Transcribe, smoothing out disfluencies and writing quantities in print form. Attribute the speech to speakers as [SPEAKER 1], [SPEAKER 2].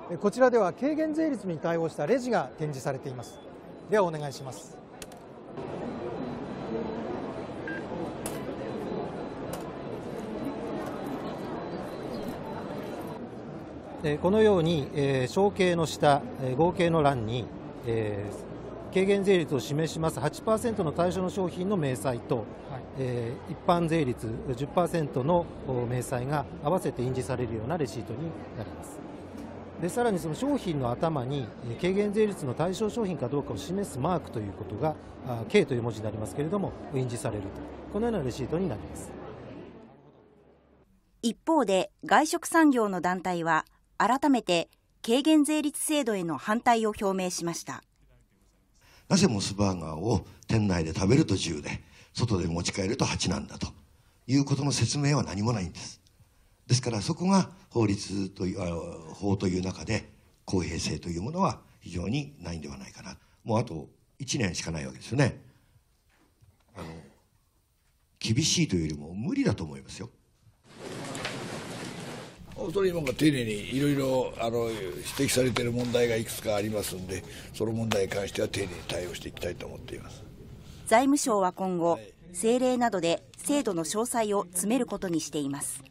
[SPEAKER 1] こちらでは軽減税率に対応したレジが展示されています。ではお願いします。このように、小計の下、合計の欄に、軽減税率を示します 8% の対象の商品の明細と、一般税率 10% の明細が合わせて印字されるようなレシートになります。でさらにその商品の頭に軽減税率の対象商品かどうかを示すマークということが K という文字になりますけれども印字されると、このようなレシートになります。
[SPEAKER 2] 一方で外食産業の団体は改めて軽減税率制度への反対を表明しました。
[SPEAKER 3] なぜモスバーガーを店内で食べると10で外で持ち帰ると8なんだということの説明は何もないんです。ですからそこが法律という法という中で公平性というものは非常にないんではないかな。もうあと1年しかないわけですよね。厳しいというよりも無理だと思いますよ。
[SPEAKER 4] それ今が丁寧にいろいろ指摘されている問題がいくつかありますので、その問題に関しては丁寧に対応していきたいと思っています。
[SPEAKER 2] 財務省は今後、政令などで制度の詳細を詰めることにしています。